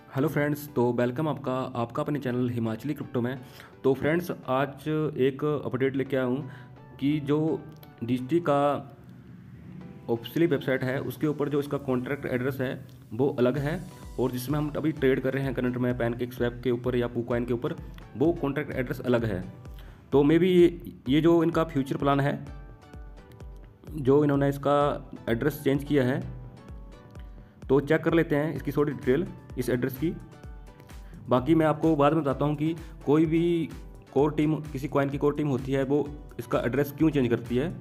Hello friends, तो welcome आपका आपका अपने चैनल हिमाचली क्रिप्टो में। तो फ्रेंड्स, आज एक अपडेट लेके आया हूँ कि जो डिजिटी का ऑफिशियली वेबसाइट है उसके ऊपर जो इसका कॉन्ट्रैक्ट एड्रेस है वो अलग है, और जिसमें हम अभी ट्रेड कर रहे हैं करंट में पैनकेक स्वैप के ऊपर या पूकॉइन के ऊपर, वो कॉन्ट्रैक्ट एड्रेस अलग है। तो मे बी ये जो इनका फ्यूचर प्लान है, जो इन्होंने इसका एड्रेस चेंज किया है, तो चेक कर लेते हैं इसकी थोड़ी डिटेल इस एड्रेस की। बाकी मैं आपको बाद में बताता हूँ कि कोई भी कोर टीम, किसी कॉइन की कोर टीम होती है, वो इसका एड्रेस क्यों चेंज करती है।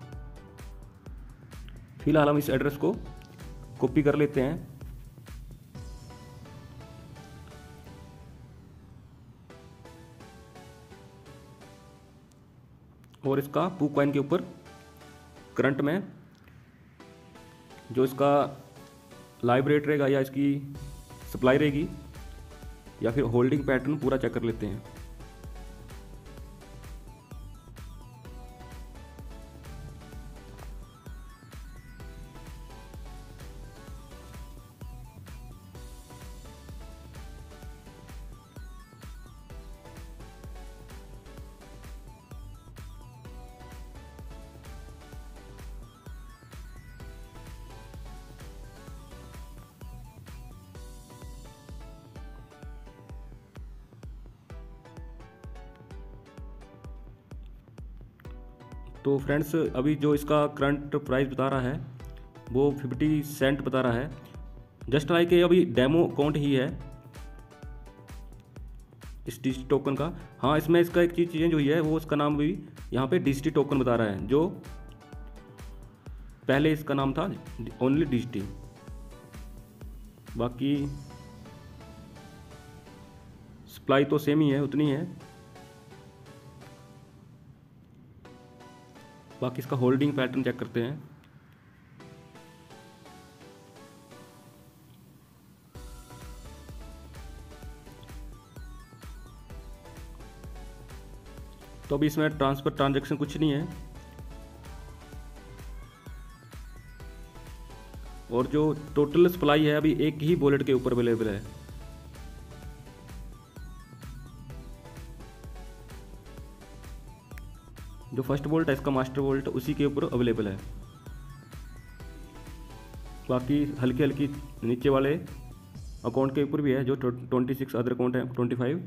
फिलहाल हम इस एड्रेस को कॉपी कर लेते हैं और इसका पूकॉइन के ऊपर करंट में जो इसका लाइव रेट रहेगा या इसकी सप्लाई रहेगी या फिर होल्डिंग पैटर्न पूरा चेक कर लेते हैं। तो फ्रेंड्स, अभी जो इसका करंट प्राइस बता रहा है वो 50 सेंट बता रहा है। जस्ट लाइक अभी डेमो अकाउंट ही है इस डिजिटी टोकन का। हाँ, इसमें इसका एक चीज़ चेंज हुई है, वो उसका नाम भी यहाँ पे डिजिटी टोकन बता रहा है, जो पहले इसका नाम था ओनली डिजिटी। बाकी सप्लाई तो सेम ही है, उतनी है। बाकी इसका होल्डिंग पैटर्न चेक करते हैं। तो अभी इसमें ट्रांसफर ट्रांजैक्शन कुछ नहीं है, और जो टोटल सप्लाई है अभी एक ही वॉलेट के ऊपर अवेलेबल है। जो फर्स्ट वोल्ट है इसका मास्टर वोल्ट, उसी के ऊपर अवेलेबल है। बाकी हल्की हल्की नीचे वाले अकाउंट के ऊपर भी है, जो 26 अदर अकाउंट है 25,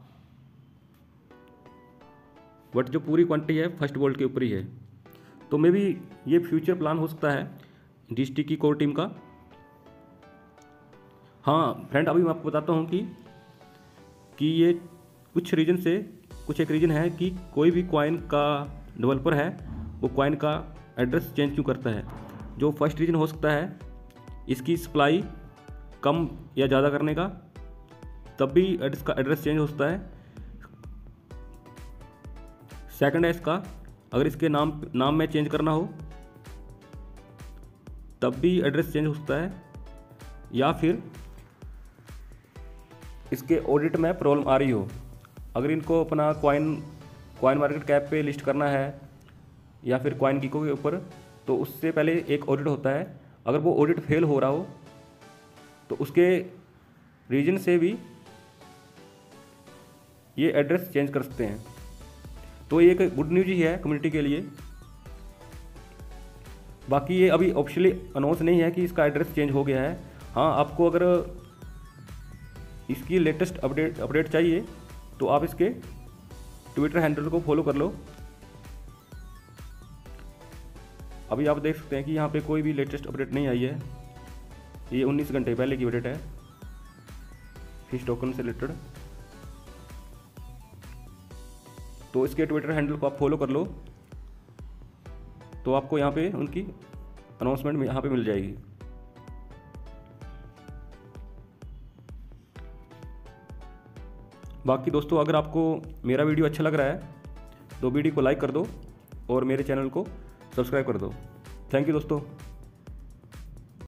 बट जो पूरी क्वांटिटी है फर्स्ट वोल्ट के ऊपर ही है। तो मे बी ये फ्यूचर प्लान हो सकता है डिजिटी की कोर टीम का। हाँ फ्रेंड, अभी मैं आपको बताता हूँ कि ये कुछ रीजन से, कुछ एक रीजन है कि कोई भी कॉइन का डेवलपर है वो कॉइन का एड्रेस चेंज क्यों करता है। जो फर्स्ट रीजन हो सकता है इसकी सप्लाई कम या ज़्यादा करने का, तब भी इसका एड्रेस चेंज हो सकता है। सेकंड है इसका, अगर इसके नाम में चेंज करना हो तब भी एड्रेस चेंज हो सकता है, या फिर इसके ऑडिट में प्रॉब्लम आ रही हो। अगर इनको अपना कॉइन मार्केट कैप पे लिस्ट करना है या फिर कॉइन गिको के ऊपर, तो उससे पहले एक ऑडिट होता है। अगर वो ऑडिट फेल हो रहा हो तो उसके रीजन से भी ये एड्रेस चेंज कर सकते हैं। तो ये एक गुड न्यूज़ ही है कम्युनिटी के लिए। बाकी ये अभी ऑफिशियली अनाउंस नहीं है कि इसका एड्रेस चेंज हो गया है। हाँ, आपको अगर इसकी लेटेस्ट अपडेट चाहिए तो आप इसके ट्विटर हैंडल को फॉलो कर लो। अभी आप देख सकते हैं कि यहाँ पे कोई भी लेटेस्ट अपडेट नहीं आई है। ये 19 घंटे पहले की अपडेट है फिश टोकन से रिलेटेड। तो इसके ट्विटर हैंडल को आप फॉलो कर लो, तो आपको यहाँ पे उनकी अनाउंसमेंट यहाँ पे मिल जाएगी। बाकी दोस्तों, अगर आपको मेरा वीडियो अच्छा लग रहा है तो वीडियो को लाइक कर दो और मेरे चैनल को सब्सक्राइब कर दो। थैंक यू दोस्तों।